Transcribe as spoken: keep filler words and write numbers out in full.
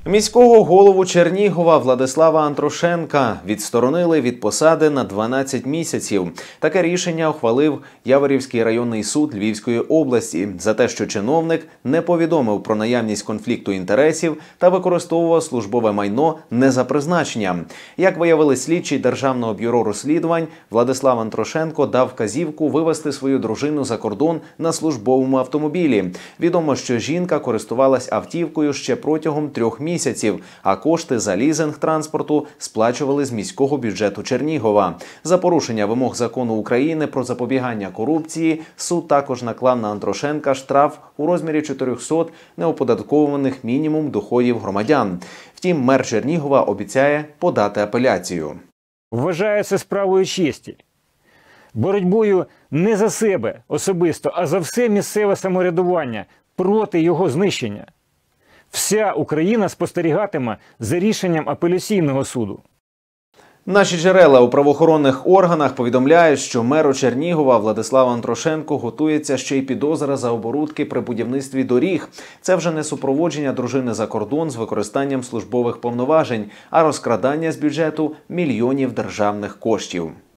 Міського голову Чернігова Владислава Антрошенка відсторонили від посади на дванадцять місяців. Таке рішення ухвалив Яворівський районний суд Львівської області за те, що чиновник не повідомив про наявність конфлікту інтересів та використовував службове майно не за призначенням. Як виявили слідчі Державного бюро розслідувань, Владислав Антрошенко дав вказівку вивезти свою дружину за кордон на службовому автомобілі. Відомо, що жінка користувалась автівкою ще протягом трьох місяців. місяців, а кошти за лізинг транспорту сплачували з міського бюджету Чернігова. За порушення вимог закону України про запобігання корупції суд також наклав на Антрошенка штраф у розмірі чотирьохсот неоподаткованих мінімум доходів громадян. Втім, мер Чернігова обіцяє подати апеляцію. Вважаю це справою честі. Боротьбою не за себе особисто, а за все місцеве самоврядування проти його знищення. Вся Україна спостерігатиме за рішенням апеляційного суду. Наші джерела у правоохоронних органах повідомляють, що меру Чернігова Владиславу Антрошенку готується ще й підозра за оборудки при будівництві доріг. Це вже не супроводження дружини за кордон з використанням службових повноважень, а розкрадання з бюджету мільйонів державних коштів.